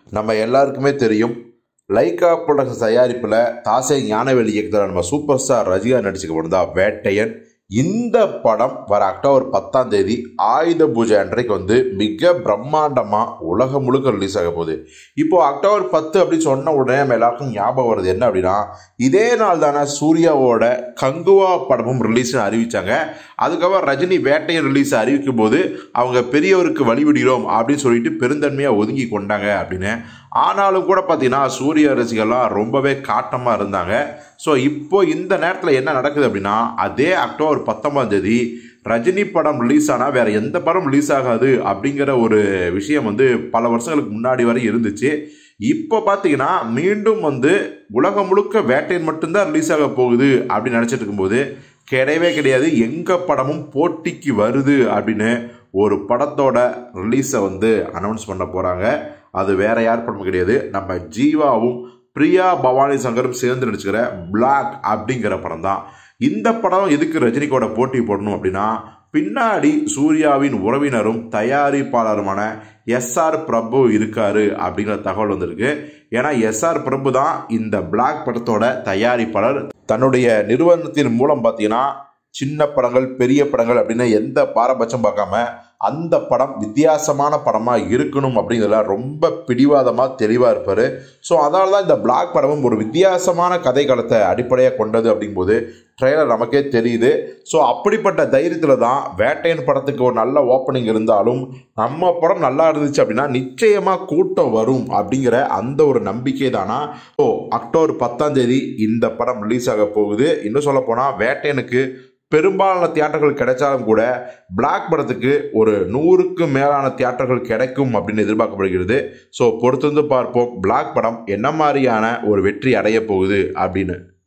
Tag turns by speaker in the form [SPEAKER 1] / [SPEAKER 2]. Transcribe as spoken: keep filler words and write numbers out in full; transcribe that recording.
[SPEAKER 1] நம்ம எல்லாருக்குமே தெரியும், லைகா புரொடக்ஷன்ஸ் தயாரிப்பில் தாசை ஞானவேல் இயக்கத்தில் நம்ம சூப்பர் ஸ்டார் ரஜினிகாந்த் நடிச்சுக்க போனதா வேட்டையன். இந்த படம் வர அக்டோபர் பத்தாம் தேதி ஆயுத பூஜை அன்றைக்கு வந்து மிக பிரம்மாண்டமாக உலகம் முழுக்க ரிலீஸ் ஆக போகுது. இப்போது அக்டோபர் பத்து அப்படின்னு சொன்ன உடனே நம்ம எல்லாருக்கும் ஞாபகம் வருது என்ன அப்படின்னா, இதே நாள் தானே சூர்யாவோட கங்குவா படமும் ரிலீஸ்னு அறிவித்தாங்க. அதுக்கப்புறம் ரஜினி வேட்டையன் ரிலீஸ் அறிவிக்கும் போது அவங்க பெரியவருக்கு வழிவிடுகிறோம் அப்படின்னு சொல்லிட்டு பெருந்தன்மையாக ஒதுங்கி கொண்டாங்க அப்படின்னு. ஆனாலும் கூட பார்த்தீங்கன்னா சூர்யா ரசிகர்லாம் ரொம்பவே காட்டமாக இருந்தாங்க. ஸோ இப்போ இந்த நேரத்தில் என்ன நடக்குது அப்படின்னா, அதே அக்டோபர் பத்தொன்பதாம் தேதி ரஜினி படம் ரிலீஸ் ஆனால் வேறு எந்த படம் ரிலீஸ் ஆகாது அப்படிங்கிற ஒரு விஷயம் வந்து பல வருஷங்களுக்கு முன்னாடி வரை இருந்துச்சு. இப்போ பார்த்தீங்கன்னா மீண்டும் வந்து உலகம் முழுக்க வேட்டையன் மட்டும்தான் ரிலீஸ் ஆக போகுது அப்படின்னு நினச்சிட்டு இருக்கும்போது கிடையவே கிடையாது, எங்கள் படமும் போட்டிக்கு வருது அப்படின்னு ஒரு படத்தோட ரிலீஸை வந்து அனௌன்ஸ் பண்ண போகிறாங்க. அது வேற யார் படமும் கிடையாது, நம்ம ஜீவாவும் பிரியா பவானி சங்கரும் சேர்ந்து நடிச்சுக்கிற பிளாக் அப்படிங்கிற படம் தான். இந்த படம் எதுக்கு ரஜினிக்கோட போட்டி போடணும் அப்படின்னா, பின்னாடி சூர்யாவின் உறவினரும் தயாரிப்பாளருமான எஸ் ஆர் பிரபு இருக்காரு அப்படிங்கிற தகவல் வந்திருக்கு. ஏன்னா எஸ் ஆர் பிரபு தான் இந்த பிளாக் படத்தோட தயாரிப்பாளர். தன்னுடைய நிறுவனத்தின் மூலம் பார்த்தீங்கன்னா சின்ன படங்கள் பெரிய படங்கள் அப்படின்னு எந்த பாரபட்சம் பார்க்காம அந்த படம் வித்தியாசமான படமாக இருக்கணும் அப்படிங்கிறதுல ரொம்ப பிடிவாதமாக தெளிவாக இருப்பார். ஸோ அதனால தான் இந்த பிளாக் படமும் ஒரு வித்தியாசமான கதை காலத்தை அடிப்படையாக கொண்டது அப்படிங்கும்போது ட்ரெய்லர் நமக்கே தெரியுது. ஸோ அப்படிப்பட்ட தைரியத்தில் தான் வேட்டையன் படத்துக்கு ஒரு நல்ல ஓப்பனிங் இருந்தாலும் நம்ம படம் நல்லா இருந்துச்சு அப்படின்னா நிச்சயமாக கூட்டம் வரும் அப்படிங்கிற அந்த ஒரு நம்பிக்கை தானா. ஸோ அக்டோபர் பத்தாம் தேதி இந்த படம் ரிலீஸ் ஆக போகுது. இன்னும் சொல்ல போனால் வேட்டையனுக்கு பெரும்பாலான தியேட்டர்கள் கிடைச்சாலும் கூட பிளாக் படத்துக்கு ஒரு நூறுக்கு மேலான தியேட்டர்கள் கிடைக்கும் அப்படின்னு எதிர்பார்க்கப்படுகிறது. ஸோ பொறுத்திருந்து பார்ப்போம் பிளாக் படம் என்ன மாதிரியான ஒரு வெற்றி அடைய போகுது அப்படின்னு.